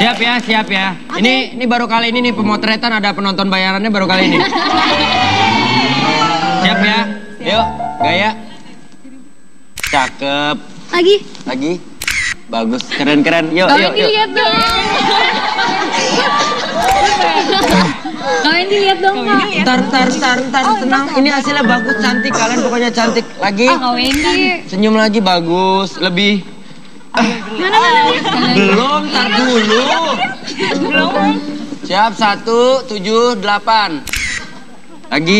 Siap ya, siap ya. Okay. Ini baru kali ini nih pemotretan, ada penonton bayarannya baru kali ini. Siap ya? Yuk, gaya. Cakep. Lagi. Bagus, keren. Yuk. Lihat dong. Kau ini lihat dong, Kak. Ntar, tenang. Ini hasilnya bagus, cantik. Kalian pokoknya cantik. Lagi. Kau ini. Senyum lagi, bagus. Lebih. Mana? Belum, ntar dulu. Belum. Siap, 1, 7, 8. Lagi.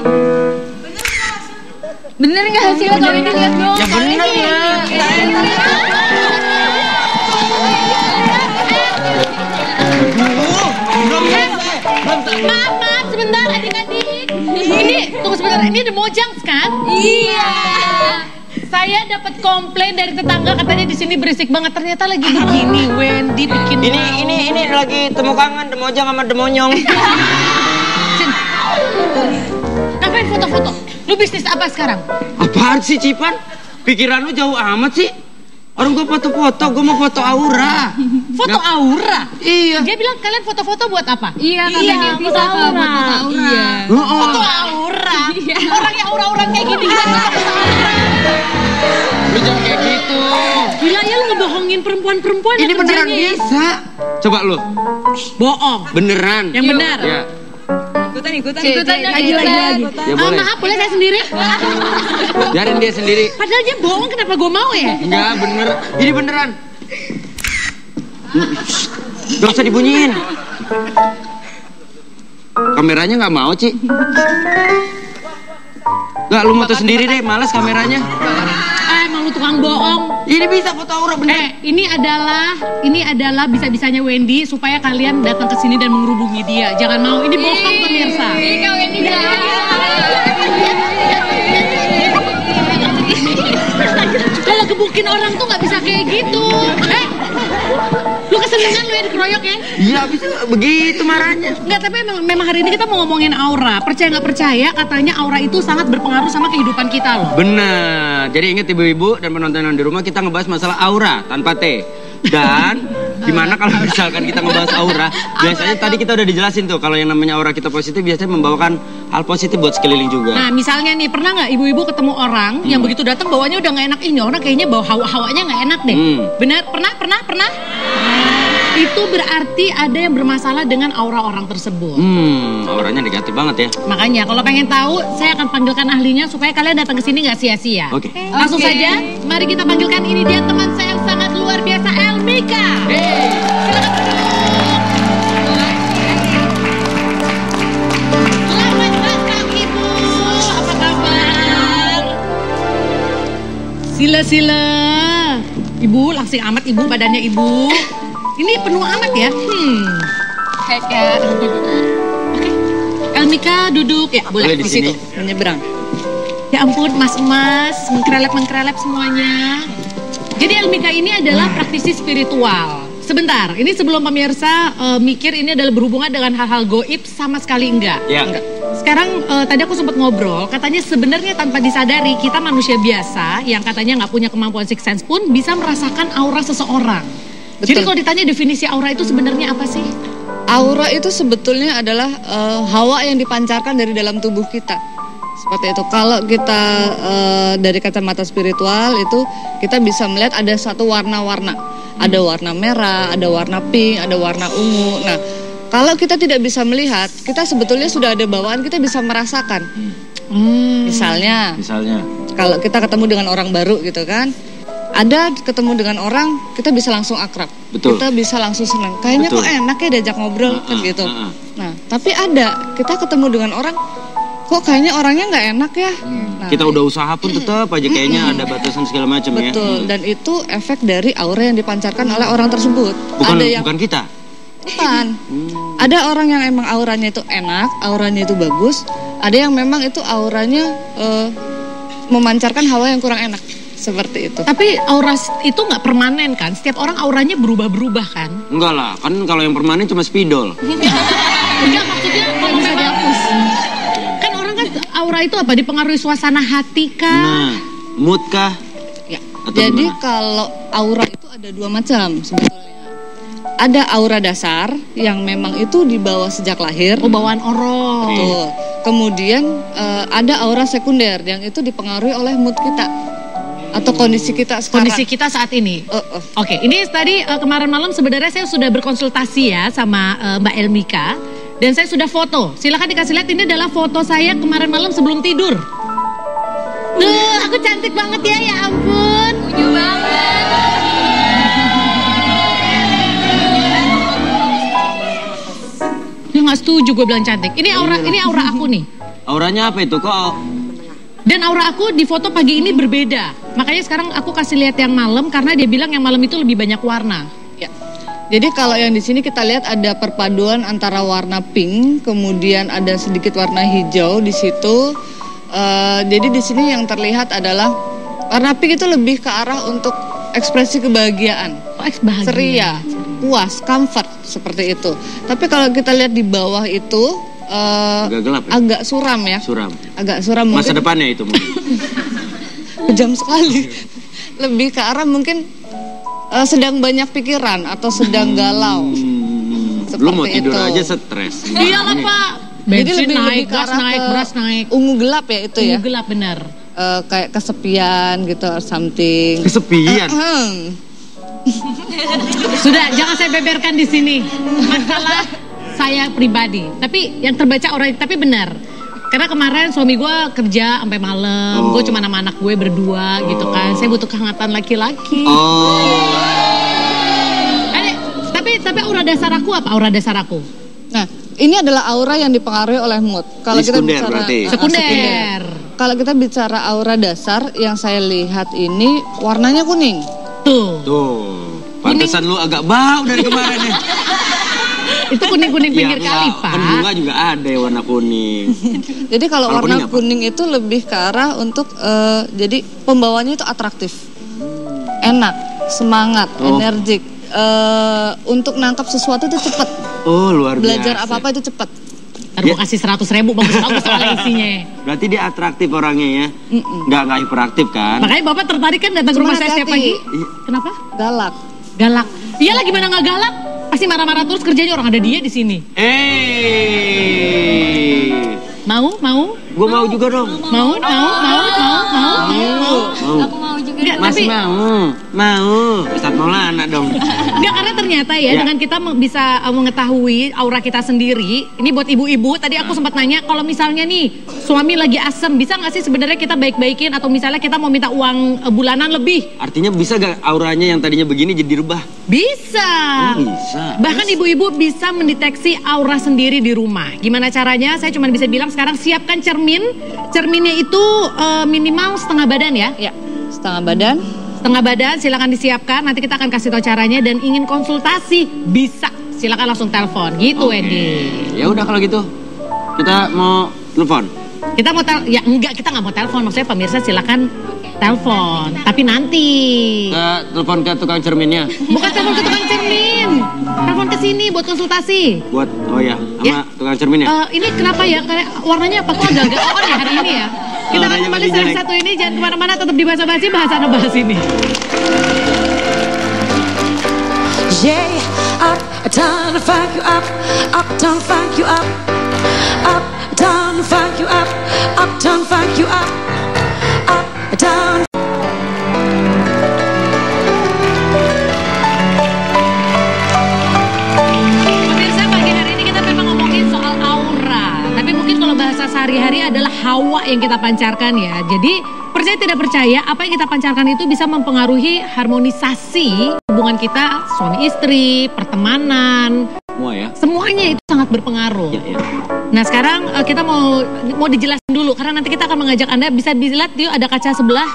Bener nggak hasilnya? Kau ini lihat dong. Ya bener ya. Maaf, sebentar adik-adik. Ini, tunggu sebentar, ini The Mojangs kan? Iya. Saya dapat komplain dari tetangga katanya di sini berisik banget. Ternyata lagi begini, Wendy bikin Ini lagi temu kangen Demojang sama Demonyong. Ngapain foto-foto? Lu bisnis apa sekarang? Apaan sih, Cipan? Pikiran lu jauh amat sih. Orang gue foto-foto, gue mau foto aura. Foto aura? Iya. Dia bilang kalian foto-foto buat apa? Iya, foto aura. Iya. Foto aura. Orang yang aura-aura kayak gini kan foto aura. Lu jangan kayak gitu. Gila ya, lu ngebohongin perempuan-perempuan. Ini beneran bisa. Coba lu. Bohong. Beneran. Yang benar. Ya. Ikutan lagi. Ya boleh. Maaf, boleh saya sendiri? Biarin dia sendiri. Padahal dia bohong, kenapa gue mau ya? Enggak, bener. Ini beneran. Gak usah dibunyiin. Kameranya nggak mau, Ci. Nggak, lu foto sendiri deh, males kameranya. Emang lu tukang bohong. Ini bisa foto aura bener. Ini adalah bisa-bisanya Wendy supaya kalian datang ke sini dan menghubungi dia. Jangan mau, ini bohong pemirsa. Kau ini jahat. Kalau gebukin orang tuh nggak bisa kayak gitu. Lu kesenangan lu ya dikeroyok ya? Iya, bisa begitu marahnya. Nggak, tapi memang hari ini kita mau ngomongin aura. Percaya nggak percaya, katanya aura itu sangat berpengaruh sama kehidupan kita loh. Bener. Jadi ingat ibu-ibu dan penonton yang di rumah, kita ngebahas masalah aura tanpa T. Dan gimana kalau misalkan kita ngebahas aura, biasanya tadi kita udah dijelasin tuh, kalau yang namanya aura kita positif biasanya membawakan hal positif buat sekeliling juga. Nah, misalnya nih, pernah nggak ibu-ibu ketemu orang yang begitu datang bawanya udah nggak enak, ini orang kayaknya bawa hawanya nggak enak deh. Benar? Pernah? Itu berarti ada yang bermasalah dengan aura orang tersebut. Auranya negatif banget ya. Makanya kalau pengen tahu, saya akan panggilkan ahlinya supaya kalian datang ke sini nggak sia-sia. Oke. Langsung saja, mari kita panggilkan, ini dia teman saya yang sangat luar biasa, Elmika. Selamat datang Ibu. Apa kabar? Sila. Ibu, langsing amat Ibu, badannya Ibu. Ini penuh amat ya. Hai, Kak. Oke. Elmika duduk ya, boleh di sini. menyeberang. Ya ampun, mas-mas, mengkrelep semuanya. Jadi Elmika ini adalah praktisi spiritual. Sebentar, ini sebelum pemirsa mikir ini adalah berhubungan dengan hal-hal goib, sama sekali enggak. Ya. Enggak. Sekarang tadi aku sempat ngobrol, katanya sebenarnya tanpa disadari kita manusia biasa yang katanya nggak punya kemampuan sixth sense pun bisa merasakan aura seseorang. Betul. Jadi kalau ditanya definisi aura itu sebenarnya apa sih? Aura itu sebetulnya adalah hawa yang dipancarkan dari dalam tubuh kita. Seperti itu. Kalau kita dari kacamata spiritual itu kita bisa melihat ada satu warna-warna. Ada warna merah, ada warna pink, ada warna ungu. Nah, kalau kita tidak bisa melihat, kita sebetulnya sudah ada bawaan, kita bisa merasakan. Misalnya, kalau kita ketemu dengan orang baru gitu kan, ada ketemu dengan orang, kita bisa langsung akrab. Betul. Kita bisa langsung senang. Kayaknya Betul. kok enak ya diajak ngobrol kan gitu. Nah, tapi ada kita ketemu dengan orang, kok kayaknya orangnya nggak enak ya. Nah, Kita udah usaha pun tetap aja kayaknya ada batasan segala macam ya. betul. Dan itu efek dari aura yang dipancarkan oleh orang tersebut. Bukan kita. Bukan. Ada orang yang emang auranya itu enak, auranya itu bagus. Ada yang memang itu auranya memancarkan hawa yang kurang enak. Seperti itu. Tapi aura itu nggak permanen kan? Setiap orang auranya berubah-berubah kan? Enggak lah, kan kalau yang permanen cuma spidol. Enggak, maksudnya kalau bisa dihapus. Kan orang kan aura itu apa? Dipengaruhi suasana hati kah? Nah, mood kah? Ya. Atau Jadi gimana? kalau aura itu ada dua macam sebetulnya. ada aura dasar yang memang itu dibawa sejak lahir. Bawaan orang. Betul. Kemudian ada aura sekunder yang itu dipengaruhi oleh mood kita atau kondisi kita sekarang. Kondisi kita saat ini. Oke, ini tadi kemarin malam sebenarnya saya sudah berkonsultasi ya sama Mbak Elmika dan saya sudah foto. Silakan dikasih lihat, ini adalah foto saya kemarin malam sebelum tidur. Tuh, aku cantik banget ya ampun. Setuju banget. Dia nggak setuju gue bilang cantik. Ini aura aku nih. Auranya apa itu kok? Dan aura aku di foto pagi ini berbeda. Makanya sekarang aku kasih lihat yang malam karena dia bilang yang malam itu lebih banyak warna. Ya. Jadi kalau yang di sini kita lihat ada perpaduan antara warna pink, kemudian ada sedikit warna hijau di situ. Jadi di sini yang terlihat adalah warna pink itu lebih ke arah untuk ekspresi kebahagiaan, Bahagia. ceria, puas, comfort seperti itu. Tapi kalau kita lihat di bawah itu Agak gelap ya? agak suram ya. Suram. Agak suram Masa mungkin. depannya itu mungkin. Kejam sekali. Lebih ke arah mungkin sedang banyak pikiran atau sedang galau. Lu mau Seperti tidur itu. aja stres. Iyalah Pak. Jadi Bensin lebih naik, ke gas arah naik, ke beras naik. Ungu gelap ya itu ya. Ungu gelap benar. Kayak kesepian gitu or something. Kesepian. Sudah, jangan saya beberkan di sini. Masalah saya pribadi. Tapi yang terbaca orang, tapi benar. Karena kemarin suami gue kerja sampai malam, gue cuma sama anak gue berdua gitu kan. Saya butuh kehangatan laki-laki. Tapi aura dasar aku apa? Aura dasar aku? Nah, ini adalah aura yang dipengaruhi oleh mood. Kalau kita Sekunder bicara berarti. Sekunder. Kalau kita bicara aura dasar, yang saya lihat ini warnanya kuning. Tuh. Pantesan lu agak bau dari kemarin ya. Itu kuning-kuning pinggir kali, Pak. Kan bunga juga ada ya warna kuning. Jadi kalau Kalau warna kuning apa? kuning itu lebih ke arah untuk jadi pembawanya itu atraktif, enak, semangat, energik. Untuk nangkap sesuatu itu cepat. Oh, luar biasa. Belajar apa-apa itu cepat. Ntar gue kasih 100.000 bagus-bagus soalnya isinya. Berarti dia atraktif orangnya ya. Nggak hiperaktif kan? Makanya Bapak tertarik kan datang ke Cuma rumah saya setiap pagi. hati-hati. Kenapa? Galak. Galak. Iyalah gimana nggak galak? Pasti marah-marah terus kerjanya, orang ada dia di sini. Mau? Gue mau juga dong. Mau? Aku mau juga. Enggak, Mas tapi mau. Ustadz Maulana dong. enggak, karena ternyata ya, Ya. dengan kita bisa mengetahui aura kita sendiri. Ini buat ibu-ibu, tadi aku sempat nanya kalau misalnya nih suami lagi asem, bisa nggak sih sebenarnya kita baik-baikin atau misalnya kita mau minta uang bulanan lebih? Artinya bisa gak auranya yang tadinya begini jadi rubah? Bisa. Bisa. Bahkan ibu-ibu bisa mendeteksi aura sendiri di rumah. Gimana caranya? Saya cuma bisa bilang sekarang siapkan cermin. Cerminnya itu minimal setengah badan ya. Ya, setengah badan. Setengah badan silakan disiapkan. Nanti kita akan kasih tahu caranya, dan ingin konsultasi bisa. Silakan langsung telepon. Gitu, Wendy. Ya udah kalau gitu. Kita mau telepon. Kita mau ya enggak, kita nggak mau telepon. Maksudnya pemirsa silakan telepon. Tapi nanti. Telepon ke tukang cerminnya. Bukan telepon ke tukang cermin. Telepon ke sini buat konsultasi. Buat, Ya. sama tukang cerminnya. Ini kenapa ya? Kayak warnanya apa? Kok agak-agak on ya hari ini ya? Kita akan Warnanya kembali masih setelah jelek. satu ini. Jangan kemana-mana, tetap di Bahasa Basi, bahasa bahas ini. Yeah, uptown to fuck you up, uptown fuck you up, uptown fuck you up, uptown fuck you up, uptown. Pemirsa, pagi hari ini kita memang ngomongin soal aura. Tapi mungkin kalau bahasa sehari-hari adalah hawa yang kita pancarkan ya. Jadi percaya tidak percaya, apa yang kita pancarkan itu bisa mempengaruhi harmonisasi hubungan kita suami istri, pertemanan. Semua ya. Semuanya itu sangat berpengaruh. Ya. Nah sekarang kita mau dijelasin dulu, karena nanti kita akan mengajak Anda, bisa dilihat yuk ada kaca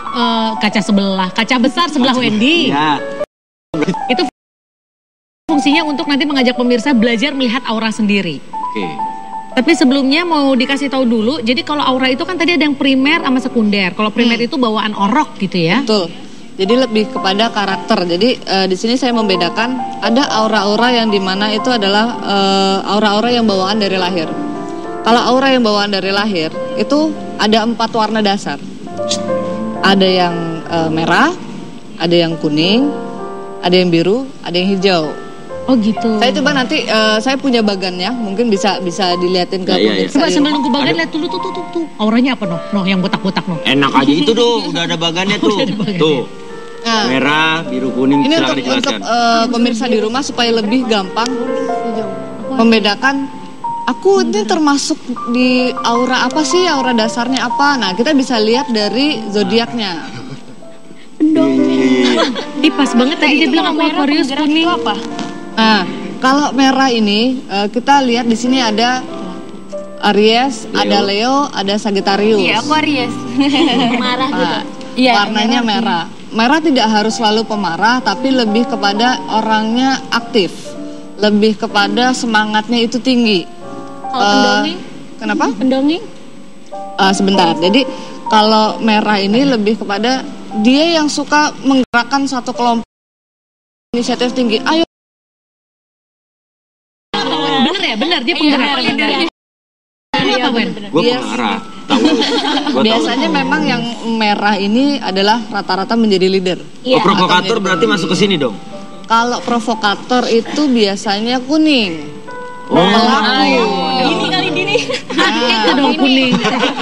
besar sebelah Wendy. Ya. Itu fungsinya untuk nanti mengajak pemirsa belajar melihat aura sendiri. Oke. Tapi sebelumnya mau dikasih tahu dulu, jadi kalau aura itu kan tadi ada yang primer sama sekunder. Kalau primer itu bawaan orok gitu ya. Betul. Jadi lebih kepada karakter. Jadi di sini saya membedakan ada aura-aura yang dimana itu adalah aura-aura yang bawaan dari lahir. Kalau aura yang bawaan dari lahir itu ada 4 warna dasar. Ada yang merah, ada yang kuning, ada yang biru, ada yang hijau. Oh gitu. Saya coba nanti saya punya bagannya, mungkin bisa dilihatin ke pemirsa. Coba ini. sambil nunggu bagan lihat dulu tuh. Auranya apa noh yang botak-botak noh. Enak aja itu tuh, udah ada bagannya tuh. Tuh. Nah, Merah, biru, kuning, ini silakan untuk dijelaskan. pemirsa di rumah supaya lebih gampang membedakan. Aku ini termasuk di aura apa sih? Aura dasarnya apa? Nah, kita bisa lihat dari zodiaknya. Ih pas banget tadi dia bilang aku Aquarius kuning. Apa? Nah, kalau merah ini kita lihat di sini ada Aries, ada Leo, ada Sagittarius. Iya, aku Aries. Marah gitu. Nah, Iya, warnanya merah. Merah tidak harus selalu pemarah, tapi lebih kepada orangnya aktif, lebih kepada semangatnya itu tinggi. Kalau pendongeng? Kenapa? Pendongeng? Sebentar. Jadi kalau merah ini lebih kepada dia yang suka menggerakkan satu kelompok, inisiatif tinggi. Ayo. Bener dia penggerak. Apa Wen? Gue pengarah, tahu. Biasanya memang yang merah ini adalah rata-rata menjadi leader. Oh, provokator berarti masuk ke sini dong. Kalau provokator itu biasanya kuning. Pelaku. Dini kali Dini. Itu dong kuning.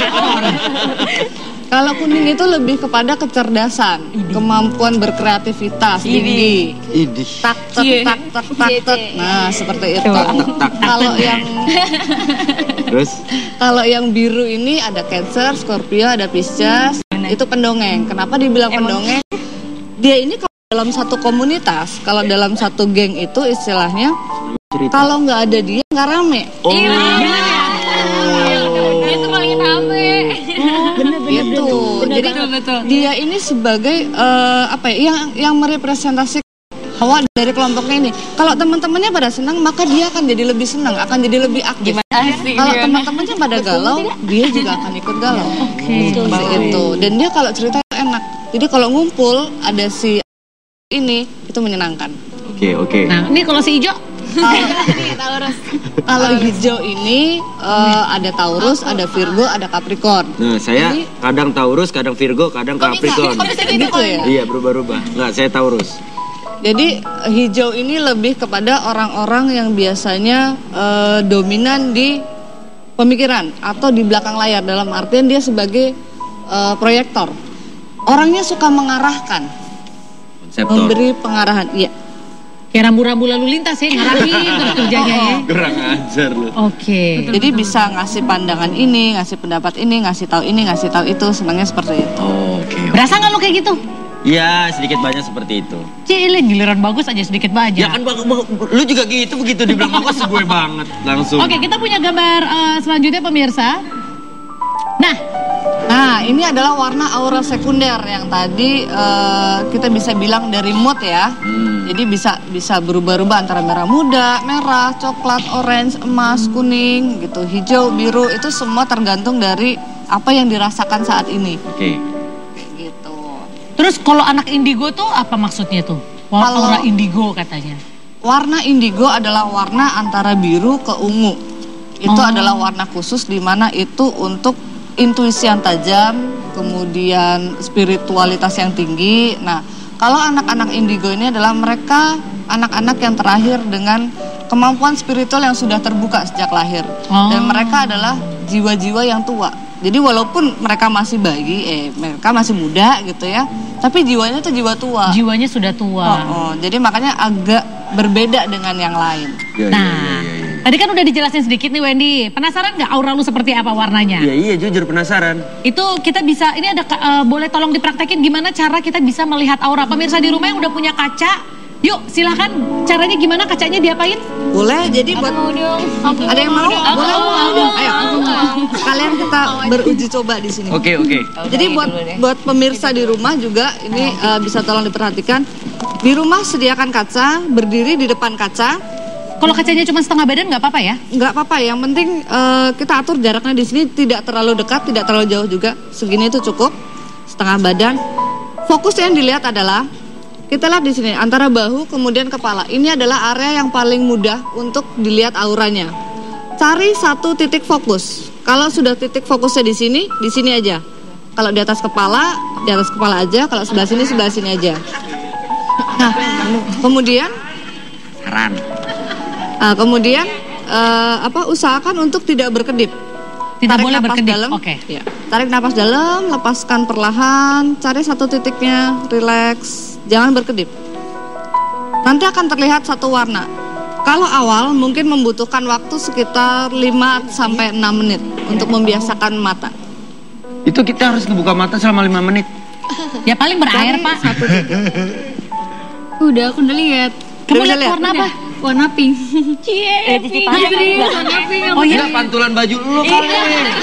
Kalau kuning itu lebih kepada kecerdasan, kemampuan berkreativitas tinggi. Idih. Tak tak. Nah, seperti itu. Kalau yang Terus? kalau yang biru ini ada Cancer, Scorpio, ada Pisces. Itu pendongeng. Kenapa dibilang pendongeng? Dia ini kalau dalam satu komunitas, kalau dalam satu geng itu istilahnya kalau nggak ada dia nggak rame. Oh, Iya, dia tuh paling rame. Gitu. Jadi betul. dia ini sebagai apa ya, yang merepresentasikan hawa dari kelompoknya ini. Kalau teman-temannya pada senang, maka dia akan jadi lebih senang, akan jadi lebih aktif. Asik. Kalau teman-temannya pada galau, dia juga akan ikut galau. Seperti itu. Dan dia kalau cerita enak. Jadi kalau ngumpul ada si ini itu menyenangkan. Oke. Nah ini kalau si hijau Kalau hijau ini ada Taurus, ada Virgo, ada Capricorn. Nah, saya kadang Taurus, kadang Virgo, kadang Capricorn. Gitu ya. Iya, berubah-ubah. Enggak, saya Taurus. Jadi hijau ini lebih kepada orang-orang yang biasanya dominan di pemikiran atau di belakang layar, dalam artian dia sebagai proyektor. Orangnya suka mengarahkan, Konseptor. memberi pengarahan. Iya. kayak rambu-rambu lalu lintas ya ngarahin terus kerjanya ya. Kurang ajar lu. Oke. Jadi bisa ngasih pandangan ini, ngasih pendapat ini, ngasih tahu ini, ngasih tahu itu, senangnya seperti itu. Oke. Berasa nggak lo kayak gitu? Iya, sedikit banyak seperti itu. Cile giliran bagus aja sedikit banyak. Ya kan lu juga gitu, begitu dibilang bagus gue banget langsung. Oke, kita punya gambar selanjutnya pemirsa. Nah, ini adalah warna aura sekunder yang tadi kita bisa bilang dari mood ya. Jadi bisa berubah-ubah antara merah muda, merah, coklat, orange, emas, kuning, gitu, hijau, biru, itu semua tergantung dari apa yang dirasakan saat ini. Oke. Gitu. Terus kalau anak indigo tuh apa maksudnya tuh? Kalau- Aura indigo katanya. Warna indigo adalah warna antara biru ke ungu. Itu adalah warna khusus di mana itu untuk intuisi yang tajam, kemudian spiritualitas yang tinggi. Nah, kalau anak-anak indigo ini adalah mereka anak-anak yang terlahir dengan kemampuan spiritual yang sudah terbuka sejak lahir. Dan mereka adalah jiwa-jiwa yang tua. Jadi walaupun mereka masih bayi, mereka masih muda gitu ya, tapi jiwanya tuh jiwa tua. Jiwanya sudah tua. Jadi makanya agak berbeda dengan yang lain. Nah, tadi kan udah dijelasin sedikit nih Wendy. Penasaran nggak aura lu seperti apa warnanya? Iya, jujur penasaran. Itu kita bisa, ini ada boleh tolong dipraktekin gimana cara kita bisa melihat aura. Pemirsa di rumah yang udah punya kaca, yuk silahkan caranya gimana, kacanya diapain? Boleh, jadi buat ada yang mau? Boleh? Ayo, kalian kita beruji coba di sini. Oke. Jadi buat pemirsa di rumah juga ini bisa tolong diperhatikan. Di rumah sediakan kaca, berdiri di depan kaca. Kalau kacanya cuma setengah badan nggak apa-apa ya? Nggak apa-apa, yang penting kita atur jaraknya di sini tidak terlalu dekat, tidak terlalu jauh juga. Segini itu cukup, setengah badan. Fokus yang dilihat adalah kita lihat di sini antara bahu kemudian kepala. Ini adalah area yang paling mudah untuk dilihat auranya. Cari satu titik fokus. Kalau sudah titik fokusnya di sini aja. Kalau di atas kepala aja. Kalau sebelah sini aja. Nah, kemudian keran. Nah, kemudian usahakan untuk tidak berkedip. Tidak Tarik boleh napas berkedip. dalam. Oke. Ya. Tarik napas dalam, lepaskan perlahan, cari satu titiknya, relax, jangan berkedip. Nanti akan terlihat satu warna. Kalau awal mungkin membutuhkan waktu sekitar 5 sampai 6 menit untuk membiasakan mata. Itu kita harus ngebuka mata selama 5 menit. Ya paling berair, Cari Pak. satu titik. Udah, aku udah lihat. Kamu Udah lihat lihat? warna apa? Warna pink. Cie, Cici pink. Panda kan Serius, juga. warna pink. Oh iya. Enggak, pantulan baju lu kali.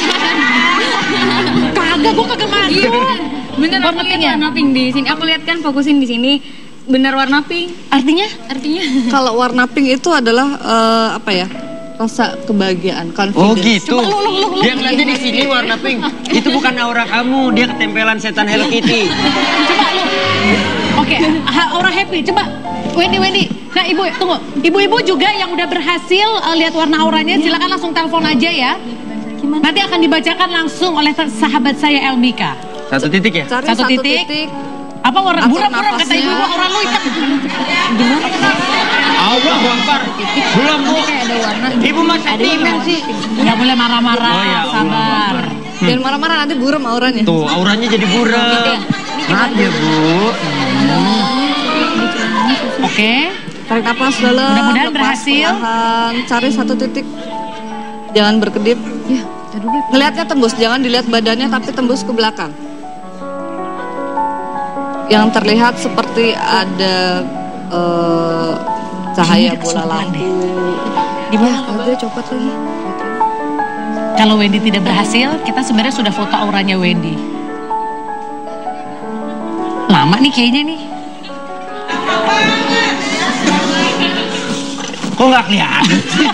Kagak, gue kagak masuk. Bener, Warna aku pink lihat ya? warna pink di sini. Aku lihat kan, fokusin di sini. Bener warna pink. Artinya? Artinya Kalau warna pink itu adalah rasa kebahagiaan, confidence. Oh gitu. Coba lu. Dia ngeliatnya di sini warna pink. Itu bukan aura kamu, dia ketempelan setan Hello Kitty. Coba lu. Oke, orang happy. Coba Wendy. Nah, Ibu, tunggu. Ibu-ibu juga yang udah berhasil lihat warna auranya, silakan langsung telepon aja ya. Nanti akan dibacakan langsung oleh sahabat saya Elmika. Satu titik ya? Cari Satu satu titik. titik. Apa warna Atur buram kata nafasnya. ibu-ibu, aura lu hitam. Allah Akbar. Belum, Bu. Ibu masih timin sih. Nggak boleh marah-marah, Oh ya, sabar. Jangan marah-marah nanti buram auranya. Tuh, auranya jadi buram. Maaf ya, Bu. Oke. Tarik napas dalam. Mudah-mudahan lepas berhasil. perlahan. Cari satu titik. Jangan berkedip. Ya, ngelihatnya tembus, jangan dilihat badannya tapi tembus ke belakang. Yang terlihat seperti ada cahaya Ini bola kesimpulan lampu. Gimana? Ada copot lagi. Kalau Wendy tidak berhasil, kita sebenarnya sudah foto auranya Wendy. Lama nih kayaknya nih. Kok nggak kelihatan sih?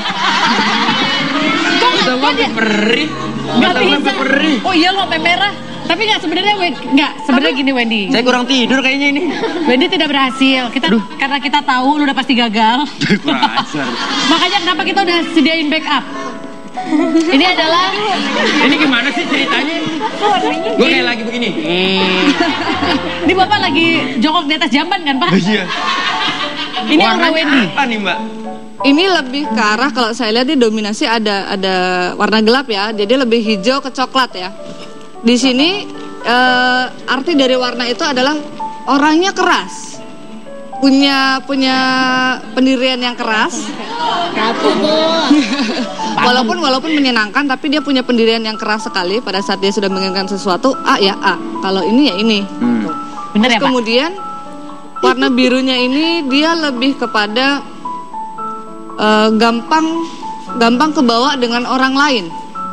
Kita mah perih. Nggak Mata bisa. perih. Oh iya lo sampai merah. Tapi nggak sebenarnya sebenarnya gini Wendy. Saya kurang tidur kayaknya ini. Wendy tidak berhasil. Karena kita tahu lu udah pasti gagal. Kurang ajar. Makanya kenapa kita udah sediain backup. Ini adalah Ini gimana sih ceritanya? Gue kayak lagi begini. ini Bapak lagi jongkok di atas jamban kan, Pak? Iya. Ini aura Warnanya Wendy. apa nih, Mbak? Ini lebih ke arah kalau saya lihat di dominasi ada warna gelap ya. Jadi lebih hijau ke coklat ya. Di sini arti dari warna itu adalah orangnya keras. Punya pendirian yang keras. walaupun menyenangkan tapi dia punya pendirian yang keras sekali pada saat dia sudah menginginkan sesuatu A ya A. Kalau ini ya ini. Bener ya, Pak? Kemudian warna birunya ini dia lebih kepada gampang kebawa dengan orang lain.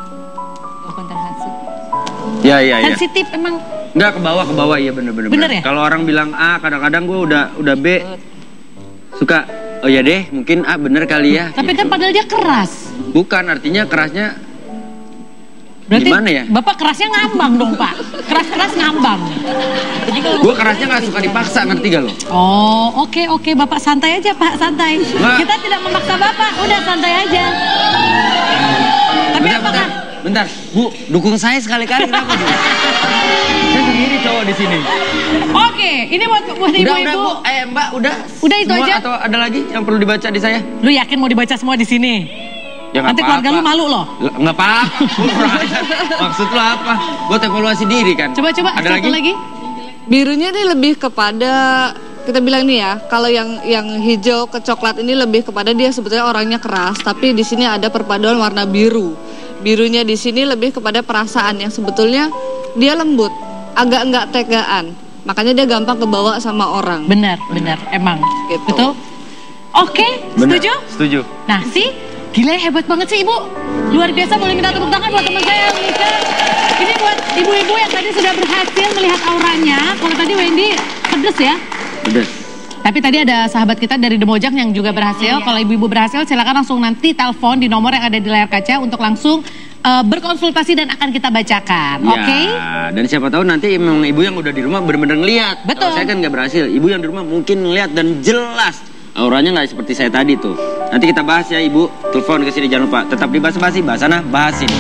Iya. Sensitif emang. Enggak, ke bawah iya bener. Bener ya? Kalau orang bilang A, kadang-kadang gue udah B. Suka, oh ya deh, mungkin A bener kali ya. Tapi kan padahal dia keras. Bukan, artinya kerasnya Berarti gimana ya? Bapak kerasnya ngambang dong, Pak. Keras-keras ngambang. Gue kerasnya gak suka dipaksa, ngerti gak lo? Oh, oke. Bapak santai aja, Pak, santai. Mbak. Kita tidak memaksa Bapak, udah santai aja. Tapi Bentar, Bu, dukung saya sekali-kali kenapa Bu? Saya sendiri cowok di sini. Oke, ini buat Udah, ibu-ibu. Bu. Mbak, udah. Udah itu Semua aja? Atau ada lagi yang perlu dibaca di saya? Lu yakin mau dibaca semua di sini? Ya nggak Nanti apa-apa. keluarga lu malu loh. Nggak apa-apa. Kurang ajar. Maksud lu apa? Buat evaluasi diri kan. Coba Ada satu lagi. Birunya ini lebih kepada kita bilang nih ya, kalau yang hijau ke coklat ini lebih kepada dia sebetulnya orangnya keras, tapi di sini ada perpaduan warna biru. Birunya di sini lebih kepada perasaan yang sebetulnya dia lembut, agak enggak tegaan. Makanya dia gampang kebawa sama orang. Benar, emang. Gitu. Betul? Oke, Bener. setuju? Setuju. Nah, gila hebat banget sih Ibu. Luar biasa, boleh minta tepuk tangan buat teman saya, Mika. Ini buat ibu-ibu yang tadi sudah berhasil melihat auranya. Kalau tadi Wendy pedes ya. Pedes. Tapi tadi ada sahabat kita dari Demojang yang juga berhasil. Kalau ibu-ibu berhasil, silakan langsung nanti telepon di nomor yang ada di layar kaca untuk langsung berkonsultasi dan akan kita bacakan. Ya, Oke? dan siapa tahu nanti memang ibu yang udah di rumah benar-benar ngeliat. Betul. Kalau saya kan nggak berhasil. Ibu yang di rumah mungkin ngeliat dan jelas. Auranya nggak seperti saya tadi tuh. Nanti kita bahas ya Ibu. Telepon ke sini jangan lupa. Tetap di Bahas Basi, bahas sana, bahas sini.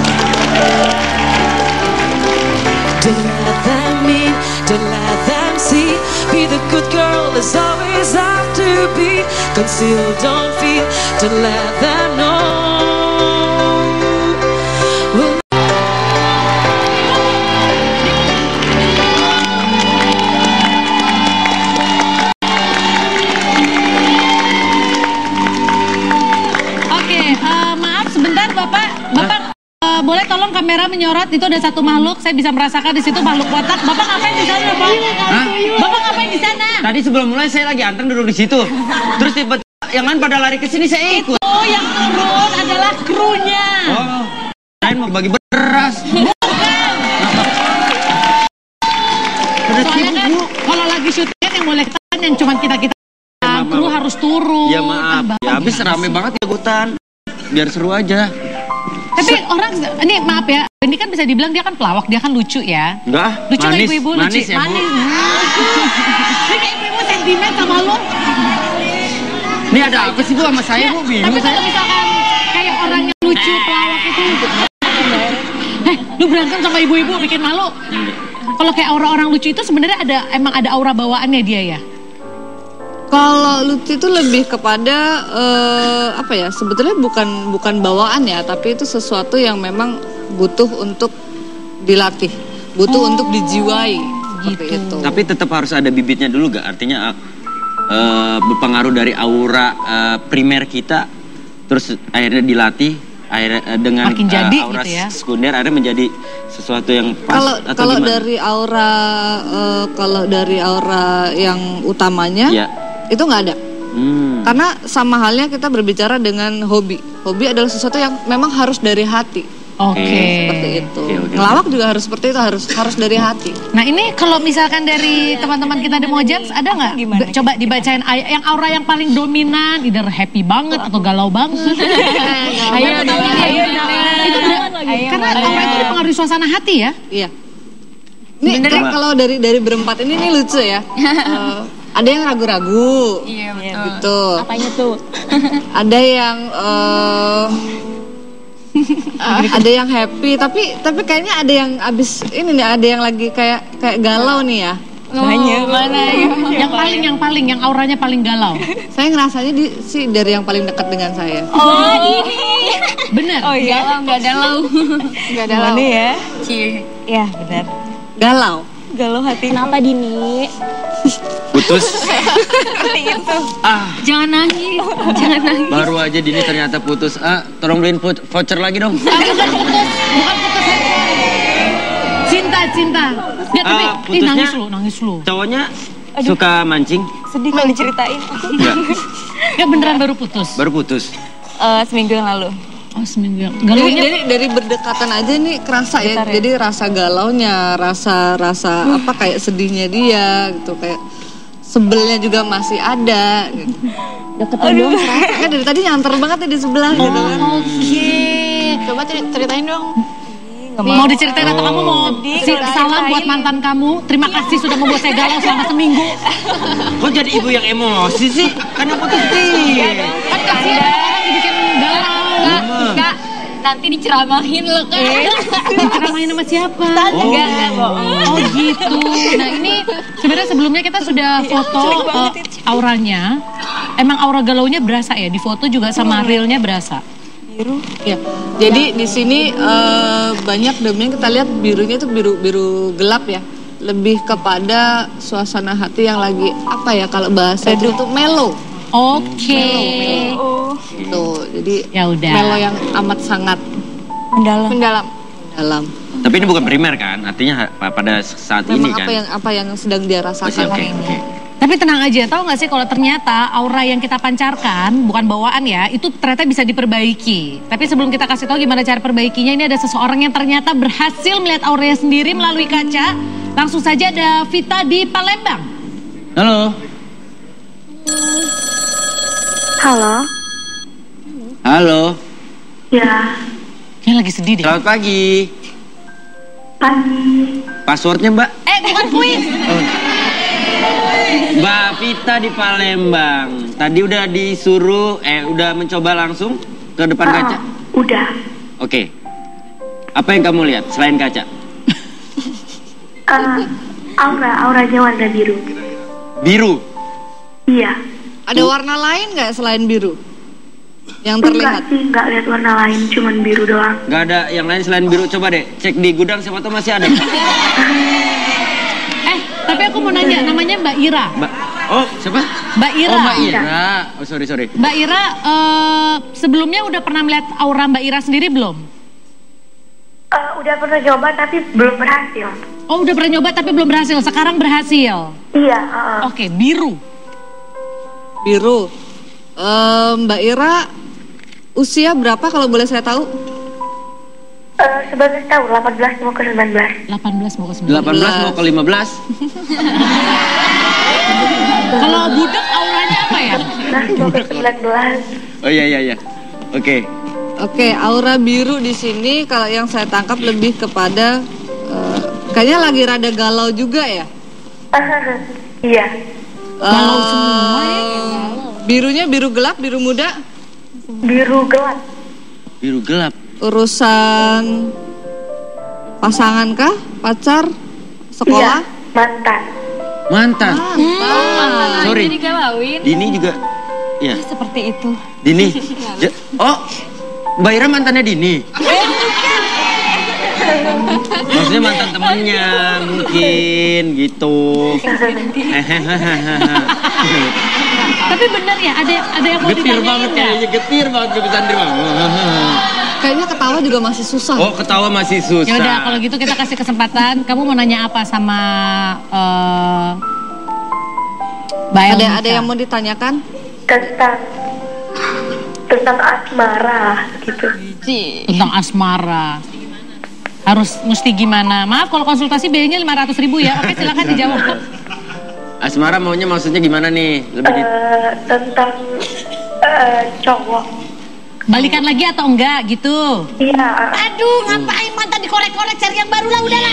Don't let them in, don't let them see. Be the good girl, there's always have to be concealed. Don't feel, don't let them know. Maaf sebentar Bapak boleh tolong kamera menyorot, itu ada satu makhluk, saya bisa merasakan di situ makhluk kotak. Bapak ngapain di sana, Pak? Bapak ngapain di sana? Tadi sebelum mulai saya lagi anteng duduk di situ. Terus tiba-tiba yang lain pada lari ke sini, saya ikut. Oh, yang turun adalah krunya. Oh, saya mau bagi beras. Bukan. Soalnya kan kalau lagi syuting yang boleh kan yang cuma kita kru harus turun. Ya maaf, ya habis rame banget ya hutan. Biar seru aja. Tapi orang, ini maaf ya, ini kan bisa dibilang dia kan pelawak, dia kan lucu ya. Enggak, lucu manis, ibu-ibu, manis lucu. ya, Bu. Manis. Ini kayak ibu-ibu sentimen sama lo. Ini ada apa sih Bu sama saya, Bu? Bingung tapi saya. kalau misalkan kayak orang yang lucu, pelawak itu. Lu berantem sama ibu-ibu bikin malu. Kalau kayak orang-orang lucu itu sebenarnya emang ada aura bawaannya dia ya? Kalau lucu itu lebih kepada apa ya? Sebetulnya bukan bawaan ya, tapi itu sesuatu yang memang butuh untuk dilatih, butuh untuk dijiwai, seperti itu. Tapi tetap harus ada bibitnya dulu gak? Artinya berpengaruh dari aura primer kita, terus akhirnya dilatih, akhirnya dengan makin jadi, aura gitu ya? sekunder akhirnya menjadi sesuatu yang pas atau kalau gimana? dari aura yang utamanya. Ya. Itu nggak ada. Karena sama halnya kita berbicara dengan hobi. Hobi adalah sesuatu yang memang harus dari hati. Oke. Seperti itu. Oke. Ngelawak juga harus seperti itu, harus dari hati. Nah ini kalau misalkan dari teman-teman kita di Mojang ada nggak? Coba dibacain yang aura yang paling dominan, either happy banget atau galau banget. Ayo dong. Itu karena aura itu dipengaruhi suasana hati ya? Iya. Ini kalau dari berempat ini lucu ya. Ada yang ragu-ragu. Iya betul. Gitu. Apanya tuh? Ada yang ada yang happy, tapi kayaknya ada yang abis ini nih, ada yang lagi kayak galau nih ya. Mana ya? Yang auranya paling galau. Saya ngerasanya sih dari yang paling dekat dengan saya. Oh ini. Bener. Oh iya. Nggak galau. Nggak galau. Mana ya? Cie. Ya benar. Galau. Galau hati. Kenapa Dini? Putus. Seperti itu. Jangan nangis. Jangan nangis. Baru aja Dini ternyata putus. Tolong beliin voucher lagi dong. Bukan putus. Cinta. Ya tapi nangis lu. Cowoknya suka mancing. Sedih kalau diceritain. Enggak. Ya beneran baru putus. Baru putus. Seminggu yang lalu. Oh seminggu. Galaunya Dari berdekatan aja nih kerasa ya. Bentar ya. Jadi rasa galaunya, rasa apa kayak sedihnya dia gitu, kayak sebelnya juga masih ada gitu. Deketan dong. Kan dari tadi nyanter banget ya di sebelah gitu kan. Oke. Coba ceritain dong. Mau diceritain atau kamu mau salam buat mantan kamu? Terima kasih sudah membuat saya galau selama seminggu. Kok jadi ibu yang emosi sih? Kan yang putus dia. Kan kasihan orang dibikin galau. Enggak. Nanti diceramahin loh kan. Diceramahin sama siapa? Enggak bohong. Oh gitu. Nah ini sebenarnya sebelumnya kita sudah foto auranya. Emang aura galaunya berasa ya? Di foto juga sama realnya berasa. Biru. Ya. Jadi di sini banyak dominan kita lihat birunya itu biru gelap ya. Lebih kepada suasana hati yang lagi apa ya kalau bahasa itu tuh mellow. Oke. Tuh, jadi Ya udah. mellow yang amat sangat Mendalam. dalam. Tapi ini bukan primer kan? Artinya pada saat ini Memang kan? apa yang sedang dia rasakan Oke, hari ini. oke. Tapi tenang aja, tahu nggak sih kalau ternyata aura yang kita pancarkan bukan bawaan ya, itu ternyata bisa diperbaiki. Tapi sebelum kita kasih tahu gimana cara perbaikinya, ini ada seseorang yang ternyata berhasil melihat auranya sendiri melalui kaca. Langsung saja ada Vita di Palembang. Halo. Halo, Halo. ya, Dia lagi sedih deh. Selamat pagi. pagi. Passwordnya Mbak? Bukan kuis. Mbak Vita di Palembang. Tadi udah disuruh, udah mencoba langsung ke depan kaca? Udah. Oke. Apa yang kamu lihat selain kaca? Auranya warna biru. Biru. Iya. Ada warna lain nggak selain biru yang terlihat? Enggak sih, enggak lihat warna lain, cuman biru doang. Nggak ada yang lain selain biru. Coba deh cek di gudang siapa tahu masih ada. Tapi aku mau nanya, namanya Mbak Ira. Oh, siapa? Mbak Ira. Oh, Mbak Ira. Oh, sorry. Mbak Ira, sebelumnya udah pernah melihat aura Mbak Ira sendiri belum? Udah pernah coba tapi belum berhasil. Oh, udah pernah nyoba tapi belum berhasil. Sekarang berhasil. Iya. Oke, biru. Biru. Mbak Ira, usia berapa kalau boleh saya tahu? 19 tahun, 18 mau ke 19. 18 mau ke 19. 18 mau ke 15. Kalau budak auranya apa ya? Mau ke 19. Oh iya. Oke. Oke, aura biru di sini kalau yang saya tangkap lebih kepada kayaknya lagi rada galau juga ya. Iya. Galau semua ya. Birunya biru gelap, biru muda, Biru gelap. Biru gelap. urusan pasangan kah, pacar, sekolah? Iya, mantan. Mantan. Sorry. Jadi galauin. Dini juga. Ya. Seperti itu. Dini. Oh, Mbak Ira mantannya Dini. Maksudnya mantan temannya mungkin gitu. Tapi benar ya, ada yang mau Getir ditanyain banget nggak? kayaknya, getir banget ke Sandri Bang. Kayaknya ketawa juga masih susah. Oh, ketawa masih susah. Ya udah, kalau gitu kita kasih kesempatan. Kamu mau nanya apa sama Mbak Elmika? Ada yang mau ditanyakan? Tentang asmara gitu. Tentang asmara. Mesti gimana? Maaf kalau konsultasi biayanya 500.000 ya. Oke, silakan dijawab. Asmara maunya maksudnya gimana nih? Tentang cowok. Balikan lagi atau enggak gitu? Iya. Aduh, ngapain mantan dikorek-korek, cari yang baru lah, udahlah.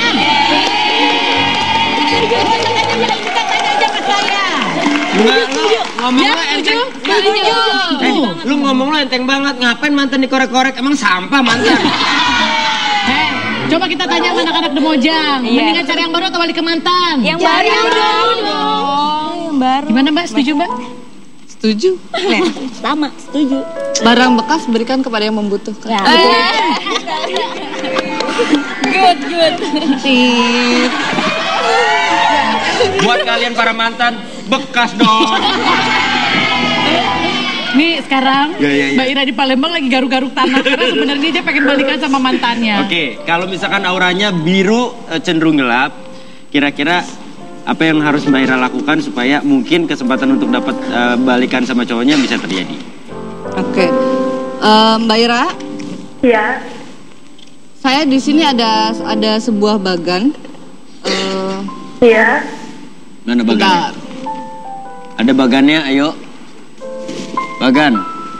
Tanya aja ke saya. Enggak, lu ngomong Ya, lu enteng. setuju. Lu ngomong lu enteng banget. Ngapain mantan dikorek-korek? Emang sampah mantan? Coba kita tanya sama anak-anak Demojang. Mendingan cari yang baru atau balik ke mantan? Yang baru dong. Yang baru. Gimana Mbak, setuju Mbak? Setuju. Sama, setuju. Barang bekas berikan kepada yang membutuhkan. Ya. Good. Buat kalian para mantan, bekas dong. Nih sekarang Ya. Mbak Ira di Palembang lagi garuk-garuk tanah karena sebenarnya dia pengen balikan sama mantannya. Oke, kalau misalkan auranya biru cenderung gelap, kira-kira apa yang harus Mbak Ira lakukan supaya mungkin kesempatan untuk dapat balikan sama cowoknya bisa terjadi? Oke. Mbak Ira, Iya. saya di sini ada sebuah bagan. Iya. Mana bagannya? Ada bagannya, ayo. Bagan.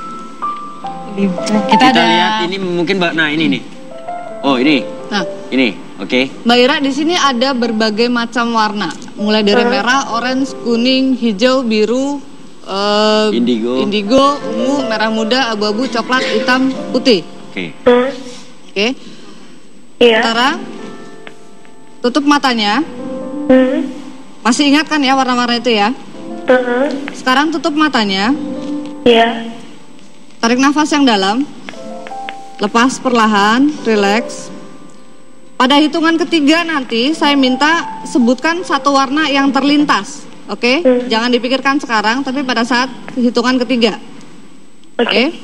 Kita lihat ini mungkin nah ini nih. Oh ini. Nah, Ini, oke. Mbak Ira di sini ada berbagai macam warna, mulai dari merah, orange, kuning, hijau, biru, indigo, ungu, merah muda, abu-abu, coklat, hitam, putih. Oke. Oke. Iya. Sekarang tutup matanya. Masih ingat kan ya warna-warna itu ya? Sekarang tutup matanya. Iya. Tarik nafas yang dalam. Lepas perlahan, relax. Pada hitungan ketiga nanti saya minta sebutkan satu warna yang terlintas. Oke? Jangan dipikirkan sekarang, tapi pada saat hitungan ketiga. Oke?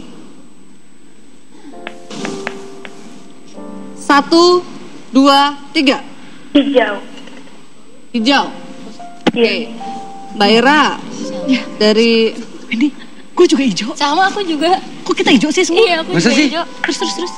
1, 2, 3. Hijau. Hijau. Oke. Iya. Mbak Ira dari Ini, gue juga hijau. Sama aku juga. Kok kita hijau sih semua? Iya, aku Masa juga sih? hijau. Terus.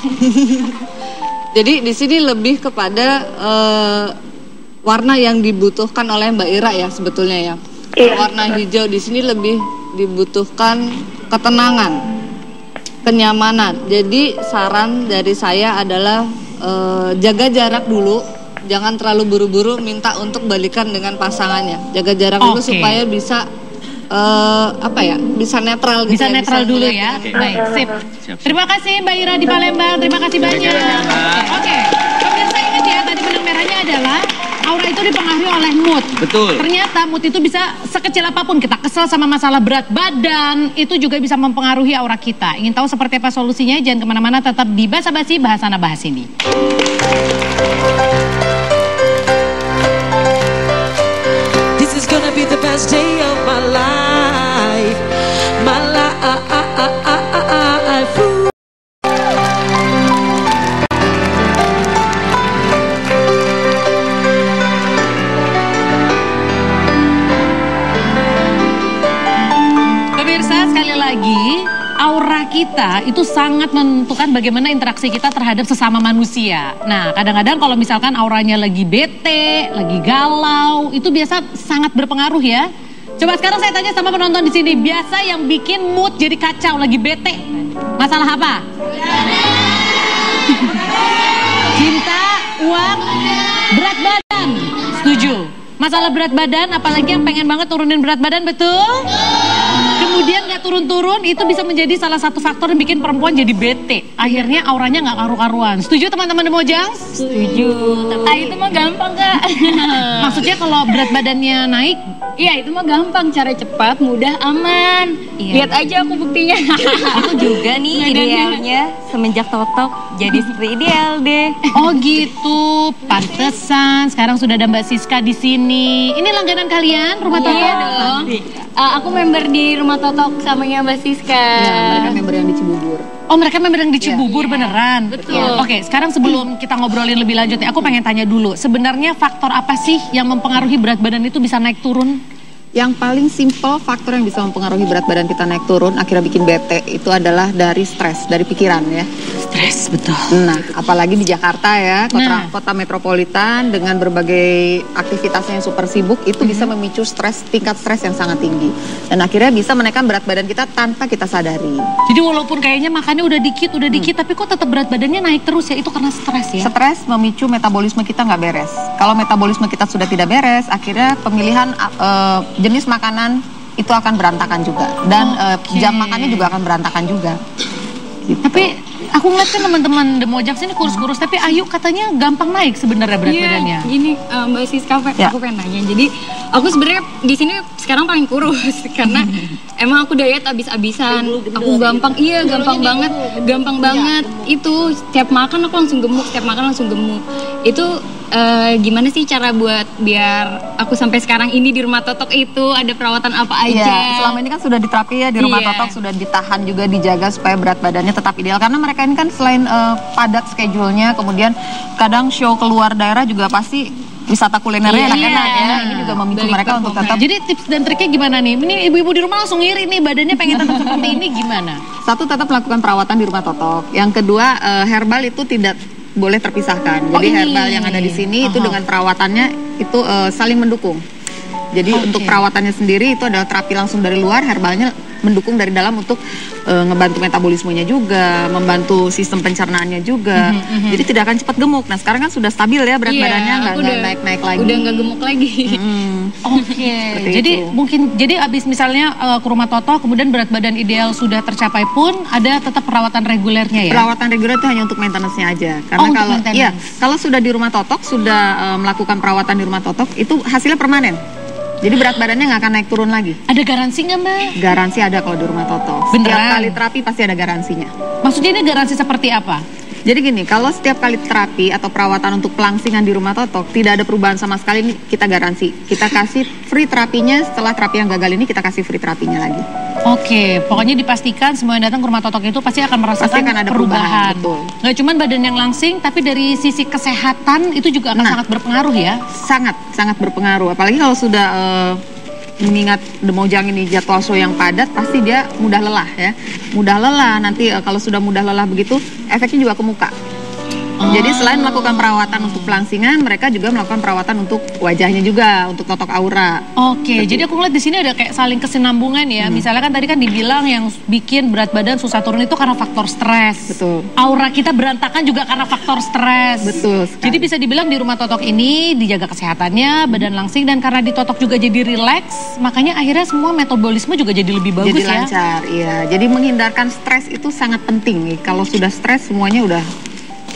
Jadi di sini lebih kepada warna yang dibutuhkan oleh Mbak Ira ya sebetulnya ya. Iya. Warna hijau di sini lebih dibutuhkan ketenangan, kenyamanan. Jadi saran dari saya adalah jaga jarak dulu, jangan terlalu buru-buru minta untuk balikan dengan pasangannya. Jaga jarak dulu Oke. supaya bisa bisa netral gitu. Bisa ya, netral dulu melihat ya. Oke. Baik, sip. Siap. Terima kasih Mbak Ira di Palembang. Terima kasih banyak. Oke, pemirsa ingat ya, tadi benang merahnya adalah aura itu dipengaruhi oleh mood. Betul. Ternyata mood itu bisa sekecil apapun. Kita kesel sama masalah berat badan, itu juga bisa mempengaruhi aura kita. Ingin tahu seperti apa solusinya? Jangan kemana-mana, tetap di Basa Basi Bahasana Bahas ini. This is gonna be the best day of my life. My life. Pemirsa, sekali lagi, aura kita itu sangat menentukan bagaimana interaksi kita terhadap sesama manusia. Nah, kadang-kadang kalau misalkan auranya lagi bete, lagi galau, itu biasa sangat berpengaruh ya. Coba sekarang saya tanya sama penonton di sini, biasa yang bikin mood jadi kacau, lagi bete, masalah apa? Cinta, uang, berat badan. Setuju. Masalah berat badan, apalagi yang pengen banget turunin berat badan, betul? Kemudian gak turun-turun, itu bisa menjadi salah satu faktor yang bikin perempuan jadi bete. Akhirnya auranya gak karu-karuan. Setuju teman-teman Demojang? Setuju. Itu mah gampang, Kak. Maksudnya kalau berat badannya naik? Iya, itu mah gampang, cara cepat, mudah, aman. Lihat aja aku buktinya. Aku juga nih idealnya semenjak Totok jadi seperti ideal deh. Oh gitu, pantesan. Sekarang sudah ada Mbak Siska di sini. Ini langganan kalian, Rumah Totok? Iya dong. Aku member di Rumah Totok samanya Mbak Siska. Ya, mereka member yang di Cibubur. Oh, mereka member yang di Cibubur beneran? Betul. Oke, sekarang sebelum kita ngobrolin lebih lanjut ya, aku pengen tanya dulu. Sebenarnya faktor apa sih yang mempengaruhi berat badan itu bisa naik turun? Yang paling simple faktor yang bisa mempengaruhi berat badan kita naik turun, akhirnya bikin bete, itu adalah dari stres, dari pikiran ya. Stres, betul. Nah, apalagi di Jakarta ya, kota metropolitan dengan berbagai aktivitasnya yang super sibuk, itu bisa memicu tingkat stres yang sangat tinggi. Dan akhirnya bisa menaikkan berat badan kita tanpa kita sadari. Jadi walaupun kayaknya makannya udah dikit, tapi kok tetap berat badannya naik terus ya, itu karena stres ya? Stres memicu metabolisme kita nggak beres. Kalau metabolisme kita sudah tidak beres, akhirnya pemilihan jenis makanan itu akan berantakan juga. Dan jam makannya juga akan berantakan juga. Gitu. Tapi aku ngeliat kan teman-teman Demojang sini kurus-kurus, tapi Ayu katanya gampang naik sebenarnya berat badannya. Gini Mbak Siska, aku pengen nanya. Jadi aku sebenarnya di sini sekarang paling kurus karena emang aku diet abis-abisan. Aku gampang banget. Itu setiap makan aku langsung gemuk, Itu gimana sih cara buat biar aku sampai sekarang ini di Rumah Totok itu ada perawatan apa aja? Ya, selama ini kan sudah diterapi ya di Rumah Totok, sudah ditahan juga, dijaga supaya berat badannya tetap ideal. Karena mereka ini kan selain padat schedule-nya, kemudian kadang show keluar daerah juga pasti wisata kulinernya enak-enak ya. Ini juga memicu mereka untuk tetap. Jadi tips dan triknya gimana nih? Ini ibu-ibu di rumah langsung ngiri nih, badannya pengen tetap seperti ini, gimana? Satu, tetap melakukan perawatan di Rumah Totok. Yang kedua, herbal itu tidak boleh terpisahkan. Jadi herbal yang ada di sini itu dengan perawatannya itu saling mendukung. Jadi untuk perawatannya sendiri itu adalah terapi langsung dari luar, herbalnya mendukung dari dalam untuk ngebantu metabolismenya juga, membantu sistem pencernaannya juga. Jadi tidak akan cepat gemuk. Nah sekarang kan sudah stabil ya berat badannya, nggak naik-naik lagi. Udah nggak gemuk lagi. Jadi abis misalnya ke Rumah Totok, kemudian berat badan ideal sudah tercapai pun ada tetap perawatan regulernya ya? Perawatan reguler itu hanya untuk maintenance-nya aja. Karena kalau sudah di Rumah Totok, sudah melakukan perawatan di Rumah Totok, itu hasilnya permanen. Jadi berat badannya nggak akan naik turun lagi. Ada garansi nggak Mbak? Garansi ada kalau di Rumah Totok. Beneran? Setiap kali terapi pasti ada garansinya. Maksudnya ini garansi seperti apa? Jadi gini, kalau setiap kali terapi atau perawatan untuk pelangsingan di Rumah Totok tidak ada perubahan sama sekali, ini kita garansi. Kita kasih free terapinya, setelah terapi yang gagal ini kita kasih free terapinya lagi. Oke, pokoknya dipastikan semua yang datang ke Rumah Totok itu pasti akan merasakan ada perubahan. Betul. Nggak cuma badan yang langsing, tapi dari sisi kesehatan itu juga akan sangat berpengaruh ya? Sangat berpengaruh. Apalagi kalau sudah mengingat Demojang ini jadwal show yang padat, pasti dia mudah lelah ya. Mudah lelah, nanti kalau sudah mudah lelah begitu, efeknya juga ke muka. Jadi selain melakukan perawatan untuk pelangsingan, mereka juga melakukan perawatan untuk wajahnya juga, untuk totok aura. Oke, jadi aku ngeliat di sini ada kayak saling kesinambungan ya. Misalnya kan tadi kan dibilang yang bikin berat badan susah turun itu karena faktor stres. Betul. Aura kita berantakan juga karena faktor stres. Betul sekali. Jadi bisa dibilang di Rumah Totok ini dijaga kesehatannya, badan langsing, dan karena di Totok juga jadi rileks, makanya akhirnya semua metabolisme juga jadi lebih bagus jadi lancar, iya. Jadi menghindarkan stres itu sangat penting nih. Kalau sudah stres semuanya udah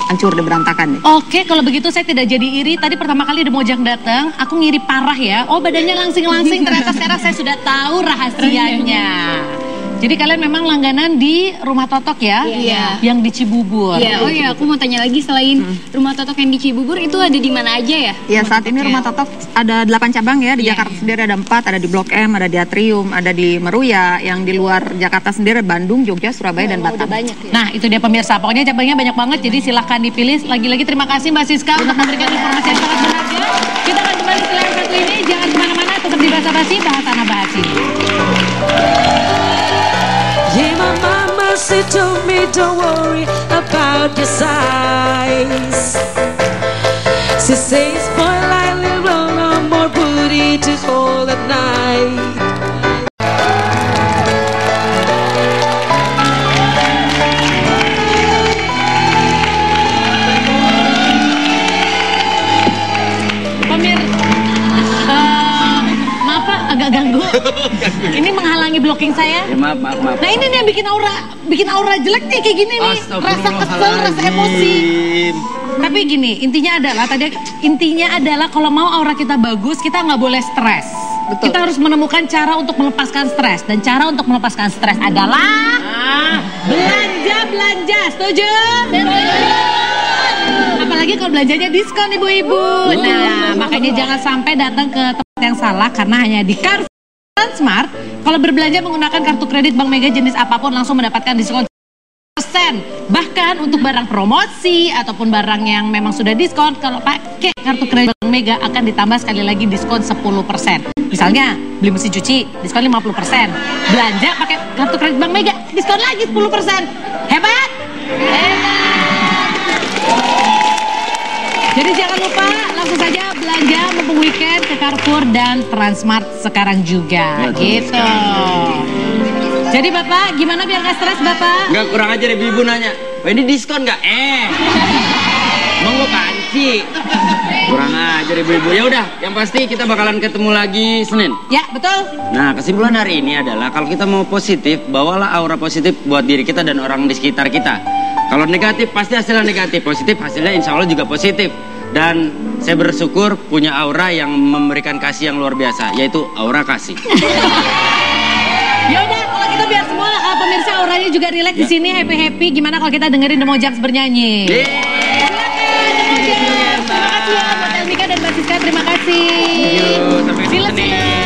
hancur deh, berantakan deh. Oke, kalau begitu saya tidak jadi iri. Tadi pertama kali The Mojang datang, aku ngiri parah ya. Oh, badannya langsing-langsing. Ternyata sekarang saya sudah tahu rahasianya. Jadi kalian memang langganan di Rumah Totok ya? Iya. Yang di Cibubur. Iya, oh ya, aku mau tanya lagi, selain Rumah Totok yang di Cibubur itu ada di mana aja ya? Iya, saat ini Rumah Totok ada 8 cabang ya. Di Jakarta sendiri ada 4, ada di Blok M, ada di Atrium, ada di Meruya. Yang di luar Jakarta sendiri Bandung, Jogja, Surabaya, dan Batam. Banyak ya? Nah, itu dia pemirsa. Pokoknya cabangnya banyak banget, jadi silahkan dipilih. Lagi-lagi terima kasih Mbak Siska untuk memberikan informasi yang sangat berharga. Kita akan kembali setelah yang satu ini. Jangan kemana-mana, tetap di Basa Basi, bahas tanah basi. Yeah, my mama said to me, don't worry about your size. She says, boy, like little no more booty to hold at night. Maaf Pak, agak ganggu. Ini menghalangi blocking saya. Ya, maaf. Nah ini nih yang bikin aura jelek nih kayak gini nih. Rasa kesel, rasa emosi. Tapi gini, intinya adalah kalau mau aura kita bagus, kita nggak boleh stres. Betul. Kita harus menemukan cara untuk melepaskan stres. Dan cara untuk melepaskan stres adalah belanja. Setuju? Apalagi kalau belanjanya diskon ibu-ibu. Nah, makanya jangan sampai datang ke tempat yang salah karena hanya di Carrefour Smart. Kalau berbelanja menggunakan kartu kredit Bank Mega jenis apapun langsung mendapatkan diskon 10%. Bahkan untuk barang promosi ataupun barang yang memang sudah diskon, kalau pakai kartu kredit Bank Mega akan ditambah sekali lagi diskon 10%. Misalnya beli mesin cuci diskon 50%. Belanja pakai kartu kredit Bank Mega diskon lagi 10%. Hebat? Jadi jangan lupa langsung saja belanja mumpung weekend ke Carrefour dan Transmart sekarang juga. Gitu. Jadi Bapak, gimana biar gak stres Bapak? Enggak, kurang aja deh ibu nanya. Oh, ini diskon nggak? Emang gue panci. Kurang aja deh ibu. Ya udah, yang pasti kita bakalan ketemu lagi Senin. Ya, betul. Nah, kesimpulan hari ini adalah kalau kita mau positif, bawalah aura positif buat diri kita dan orang di sekitar kita. Kalau negatif pasti hasilnya negatif, positif hasilnya insya Allah juga positif. Dan saya bersyukur punya aura yang memberikan kasih yang luar biasa, yaitu aura kasih. Ya udah, kalau kita biar semua pemirsa auranya juga rileks di sini, happy. Gimana kalau kita dengerin The Mojangs bernyanyi? Silakan The Mojangs. Terima kasih ya buat Elmika dan Mbak Siska, terima kasih. Sampai See you.